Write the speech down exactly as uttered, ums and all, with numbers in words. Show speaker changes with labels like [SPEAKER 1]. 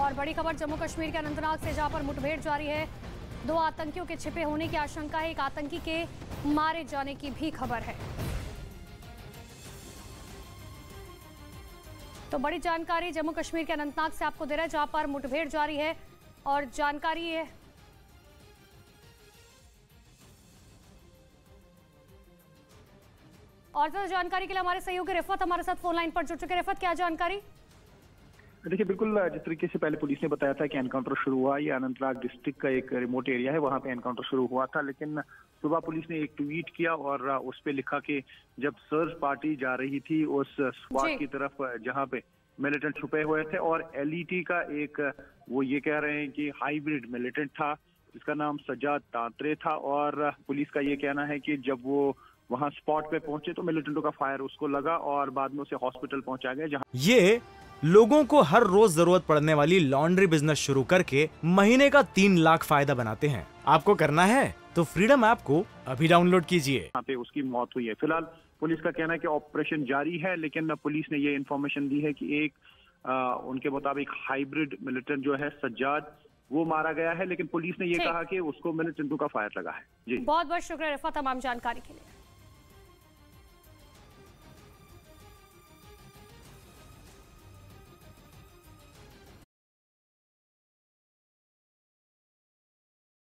[SPEAKER 1] और बड़ी खबर जम्मू कश्मीर के अनंतनाग से, जहां पर मुठभेड़ जारी है। दो आतंकियों के छिपे होने की आशंका है, एक आतंकी के मारे जाने की भी खबर है। तो बड़ी जानकारी जम्मू कश्मीर के अनंतनाग से आपको दे रहे हैं, जहां पर मुठभेड़ जारी है और जानकारी है और ज्यादा जानकारी के लिए हमारे सहयोगी रिफत हमारे साथ फोन लाइन पर जुड़ चुके। रिफत, क्या जानकारी?
[SPEAKER 2] देखिए, बिल्कुल जिस तरीके से पहले पुलिस ने बताया था कि एनकाउंटर शुरू हुआ, ये अनंतनाग डिस्ट्रिक्ट का एक रिमोट एरिया है, वहां पे एनकाउंटर शुरू हुआ था। लेकिन सुबह पुलिस ने एक ट्वीट किया और उस पे लिखा कि जब सर्च पार्टी जा रही थी उस स्पॉट की तरफ जहां पे मिलिटेंट छुपे हुए थे, और एलईटी का एक, वो ये कह रहे हैं कि हाइब्रिड मिलिटेंट था जिसका नाम सज्जाद तांत्रे था, और पुलिस का ये कहना है कि जब वो वहां स्पॉट पे पहुंचे तो मिलिटेंटों का फायर उसको लगा और बाद में उसे हॉस्पिटल पहुंचाया गया, जहां
[SPEAKER 3] ये लोगों को हर रोज जरूरत पड़ने वाली लॉन्ड्री बिजनेस शुरू करके महीने का तीन लाख फायदा बनाते हैं। आपको करना है तो फ्रीडम ऐप को अभी डाउनलोड कीजिए।
[SPEAKER 2] यहाँ पे उसकी मौत हुई है। फिलहाल पुलिस का कहना है कि ऑपरेशन जारी है, लेकिन पुलिस ने ये इन्फॉर्मेशन दी है कि एक आ, उनके मुताबिक हाइब्रिड मिलिटेंट जो है सज्जाद, वो मारा गया है, लेकिन पुलिस ने ये कहा कि उसको मिलिटेंटों का फायर लगा है। जी,
[SPEAKER 1] बहुत बहुत शुक्रिया रिफत तमाम जानकारी के लिए।